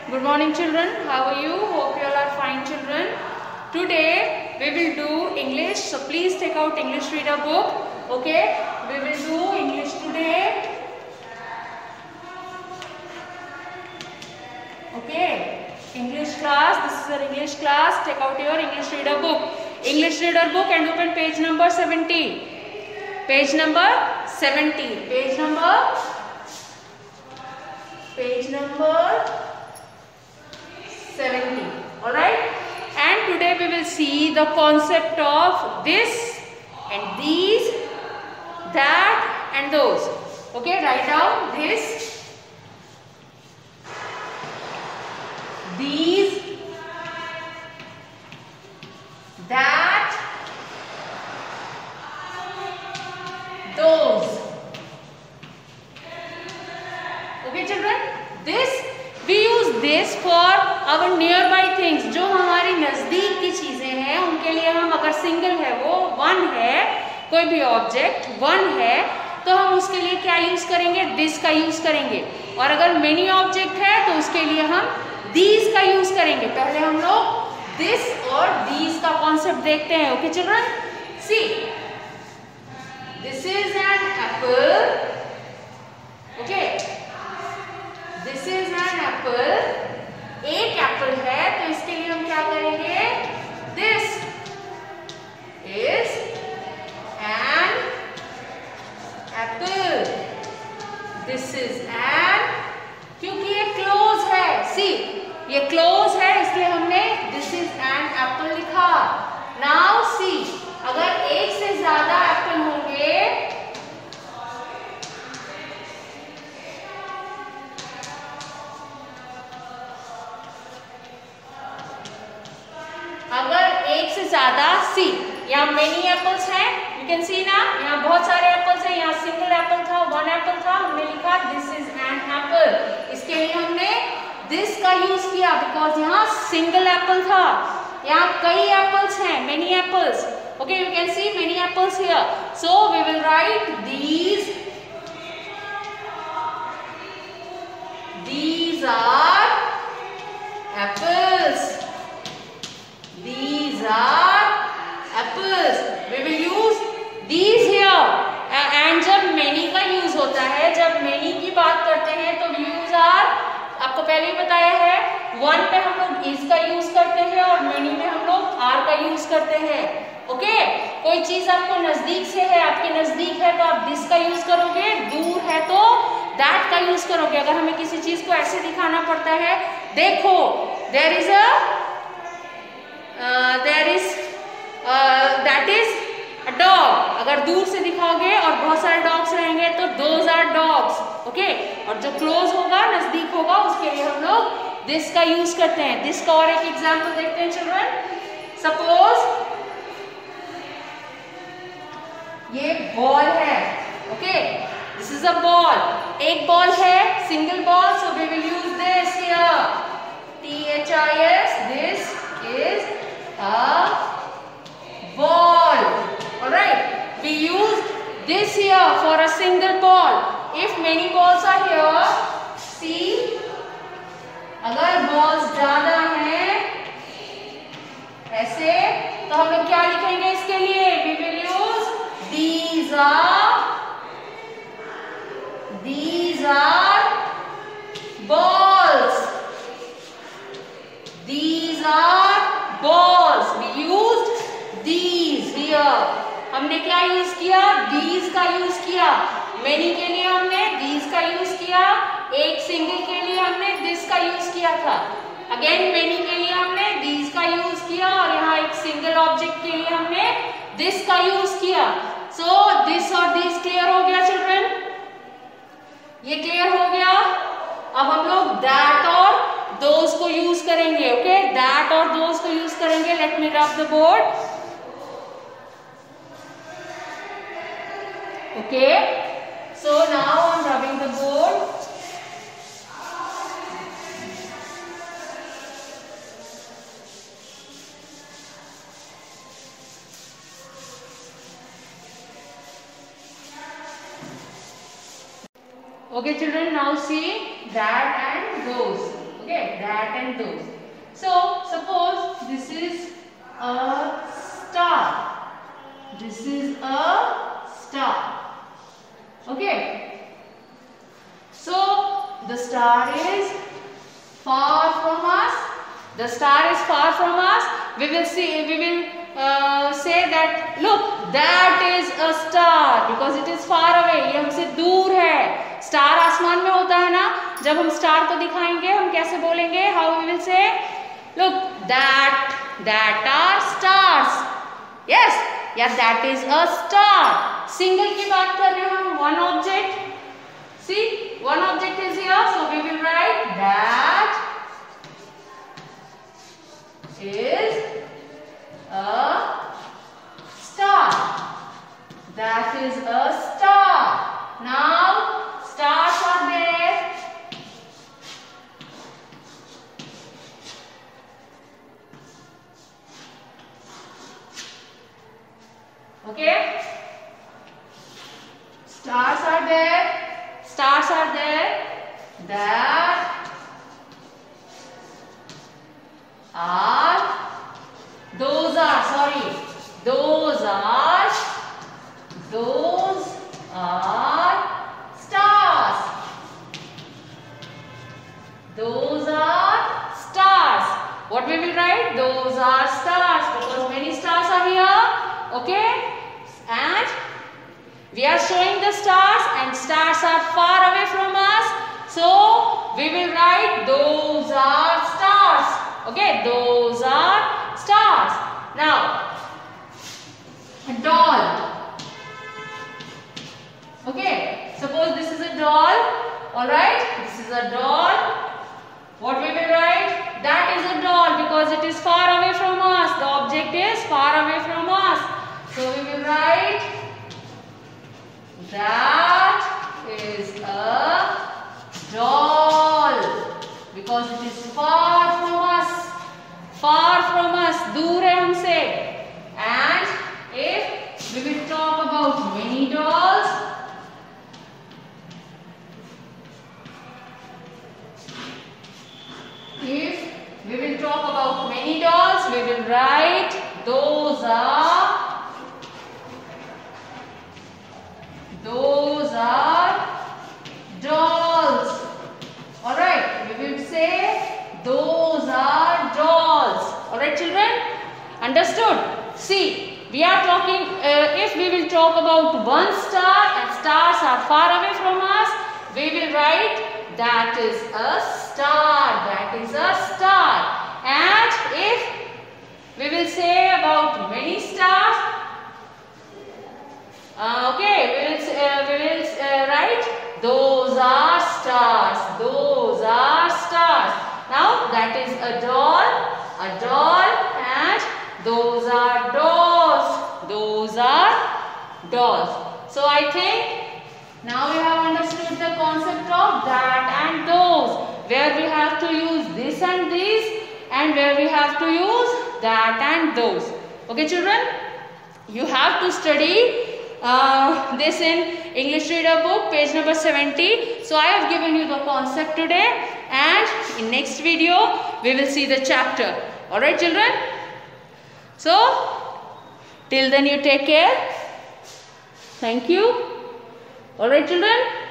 Good morning children, how are you? Hope you all are fine children. Today we will do English, so please take out English reader book. Okay, we will do English today. Okay, English class, this is our English class. Take out your English reader book. English reader book and open page number 70. Page number 70. Page number 70. Alright, and today we will see the concept of this and these, that and those. Okay, write down this, these, that, those. Okay children, this we use this for our nearby things. जो हमारी नजदीक की चीजें हैं उनके लिए हम अगर सिंगल है वो वन है, कोई भी ऑब्जेक्ट वन है तो हम उसके लिए क्या यूज करेंगे? दिस का यूज करेंगे. और अगर मेनी ऑब्जेक्ट है तो उसके लिए हम दीज का यूज करेंगे. पहले हम लोग दिस और दीज का कॉन्सेप्ट देखते हैं. Okay children, see this is an apple. Okay, this is an apple. एक एप्पल है तो इसके लिए हम क्या करेंगे? This is an apple. This is an, क्योंकि ये क्लोज है. सी, ये क्लोज है इसलिए हमने दिस इज एन एप्पल लिखा. नाउ सी, अगर एक से ज्यादा एप्पल होंगे ज्यादा, सी यहाँ मेनी एप्पल्स हैं, यू कैन सी ना, यहाँ बहुत सारे एप्पल्स हैं. यहाँ सिंगल एप्पल था, वन एप्पल था, हमने लिखा दिस इज एन एप्पल. इसके लिए हमने दिस का यूज किया बिकॉज यहाँ सिंगल एप्पल था. यहाँ कई एप्पल्स हैं, many apples. Okay, you can see many apples here. So we will write these are apples. These are apples. We will use these here. And जब many का use होता है, जब many की बात करते हैं तो we use are, आपको पहले ही बताया है, one पे हम लोग is का यूज करते हैं और many में हम लोग are का यूज करते हैं. ओके, कोई चीज आपको नजदीक से है, आपके नजदीक है तो आप this का यूज करोगे, दूर है तो that का यूज करोगे. अगर हमें किसी चीज को ऐसे दिखाना पड़ता है, देखो there is that is a dog. अगर दूर से दिखाओगे और बहुत सारे डॉग्स रहेंगे तो those are dogs. ओके, और जो क्लोज होगा, नजदीक होगा, उसके लिए हम लोग दिस का यूज करते हैं. दिस का और एक एग्जाम्पल देखते हैं चिल्ड्रन. सपोज ये बॉल है. Okay, this is a ball. एक बॉल है, single ball, so we will use this here. THIS, this is a ball. Alright, we use this here for a single ball. If many balls are here, see, अगर balls ज्यादा हैं ऐसे तो हम लोग क्या लिखेंगे इसके लिए? We will use these are balls. These are balls. We used these here. हमने क्या यूज किया? these का यूज किया. many के लिए हमने these का यूज किया. एक सिंगल के लिए हमने this का यूज किया था. अगेन many के लिए हमने these का यूज किया और यहाँ एक सिंगल ऑब्जेक्ट के लिए हमने this का यूज किया. So this और this क्लियर हो गया चिल्ड्रन? ये क्लियर हो गया. अब हम लोग that और those को यूज करेंगे. ओके, that और those को यूज करेंगे. Let me rub the board. Okay, so now I am rubbing the board. Okay children, now see that and those. Okay, that and those. So suppose this is a star. This is a star. Okay. So the star is far from us. The star is far from us. We will say that look, that is a star because it is far away. ये हमसे दूर है. Star आसमान में होता है ना. जब हम star को दिखाएंगे हम कैसे बोलेंगे? How we will say? Look, that are stars. Yes, yeah, that is a star. Single की बात कर रहे हैं हम. One object. See, one object is here, so we will write that is a star. That is a star. Now, stars are there. Okay? Stars are there. Stars are there. That are, those are stars. Those are stars. What we will write? Those are stars because many stars are here. Okay? And we are showing the stars and stars are far away from us. So we will write those are stars. Okay? Those are stars. Now, a doll. Okay? Suppose this is a doll. Alright? This is a doll. What we will write? That is a doll because it is far away from us. The object is far away from us. So we will write that is a doll because it is far from us. Far from us. दूर है हमसे. And if we will talk about many dolls, we will write those are dolls. Alright, we will say those are dolls. Alright children, understood? See, we are talking, if we will talk about one star and stars are far away from us, we will write that is a star. That is a star. And if we will say about many stars, okay, we will write those are stars. Those are stars. Now that is a doll, and those are dolls. Those are dolls. So I think now we have understood the concept of that and those, where we have to use this and this, and where we have to use that and those. Okay children, you have to study this in English Reader book, page number 70. So I have given you the concept today, and in next video we will see the chapter. Alright children, so till then you take care. Thank you. Alright children.